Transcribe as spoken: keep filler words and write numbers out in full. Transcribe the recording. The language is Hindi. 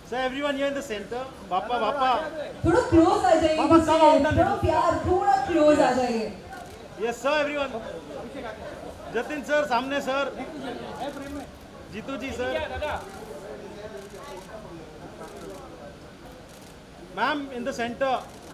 Sir everyone here in the centre. बापा बापा थोड़ा क्लोज आ जाइए, बाबा, come out and थोड़ा प्यार, थोड़ा क्लोज आ जाइए। Yes sir everyone. Jatin sir सामने sir, Jitu ji sir, ma'am in the centre.